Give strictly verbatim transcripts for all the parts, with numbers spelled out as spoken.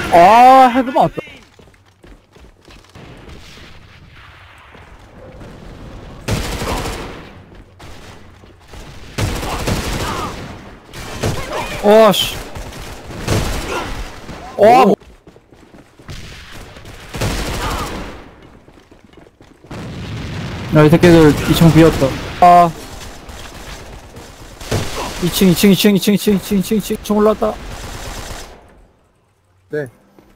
아, 헤드 맞았다. 와, 씨. 와, 뭐. 야, 이 새끼들 이 층 비었다. 아. 이 층, 이 층, 이 층, 이 층, 이 층, 이 층, 이 층, 이 층, 이 층 올라왔다. 네.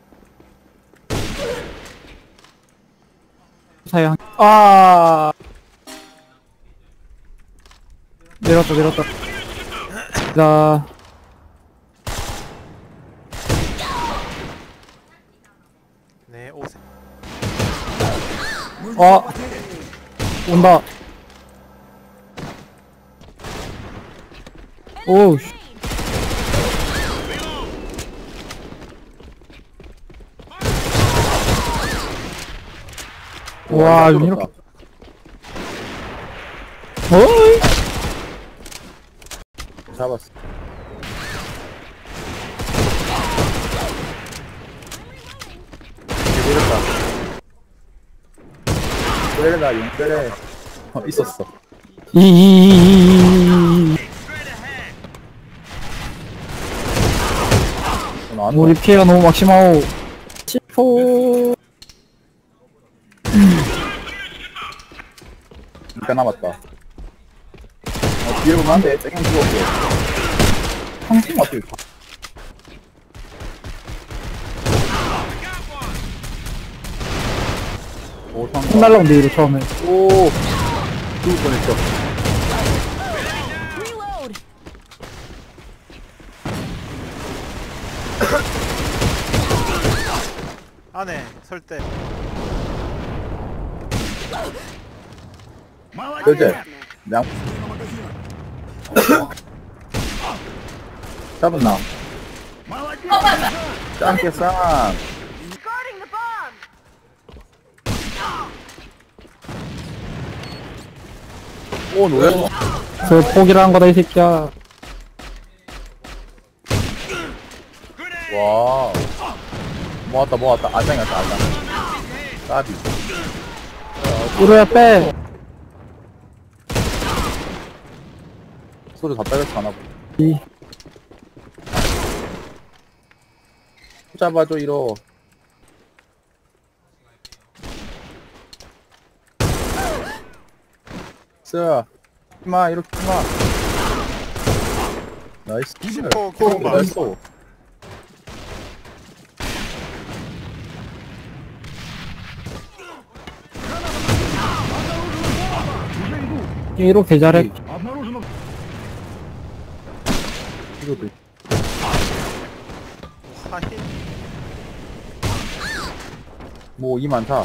사양. 아. 내렸다, 내렸다. 나. 네, 오세요. 아. 온다. 오우. 씨. 와, 잘 이렇게. 들었다. 어이? 잡았어. 내렸다. 때려라, 용 때려. 어, 있었어. 이, 이, 이, 이, 이, 이. 어, 나왔다. 우리 피해가 너무 막심하오. 칠포. 잠깐 남았다. 어, 뒤에 보면 안 돼. 땡겨 죽었어. 황팀 어떻게 가? 오, 상 총 날라온데, 이거 처음에. 오, 죽을 뻔했어. 안에 설 때. 그제? 양. 잡았나? 짱게 쌍. 오, 노래. 그 포기라는 거다, 이 새끼야. 와. 모았다, 모았다. 아장이었다, 아장. 까비. 이로야 빼. 소리 다 빼서 가나 보다. 이. 잡아줘, 이러. 쓰. 마, 이렇게 마. 나이스. 심포 기본반. 나이스. 이로 개잘해. 이거도. 하이. 뭐, 이 많다.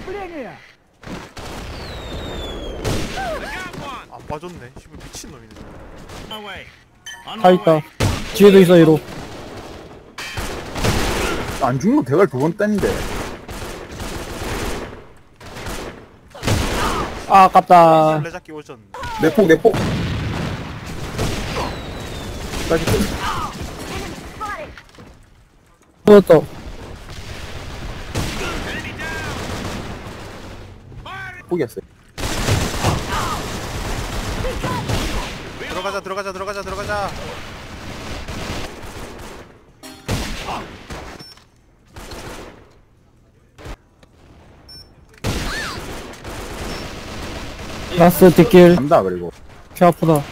안 빠졌네. 씨발 미친 놈이네. 다 있다. 뒤에도 있어, 이로. 안 죽는 거 대가리 두 번 뗐는데. 아, 아깝다. 술래잡기 오셨네. 내폭, 내폭. 까지. 보였다. 포기했어요. 들어가자, 들어가자, 들어가자, 들어가자. 라스 뒷길. 간다, 그리고. 개 아프다.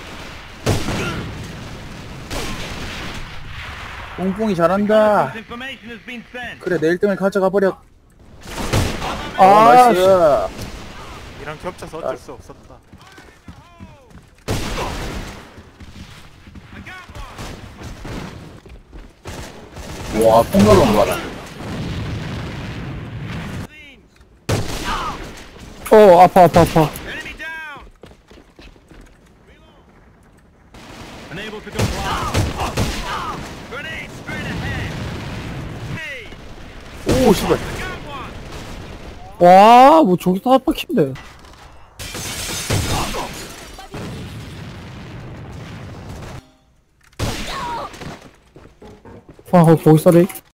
뽕뽕이 잘한다. 그래, 내 일 등을 가져가 버려. 아, 아, 나이스. 이랑 겹쳐서 어쩔 수 없었다. 와, 폭날로 온 거다. 어, 아파, 아파, 아파. 오, 씨발. 와, 뭐 저기서 한 바퀴인데. 와, 거기, 거기 쏘리.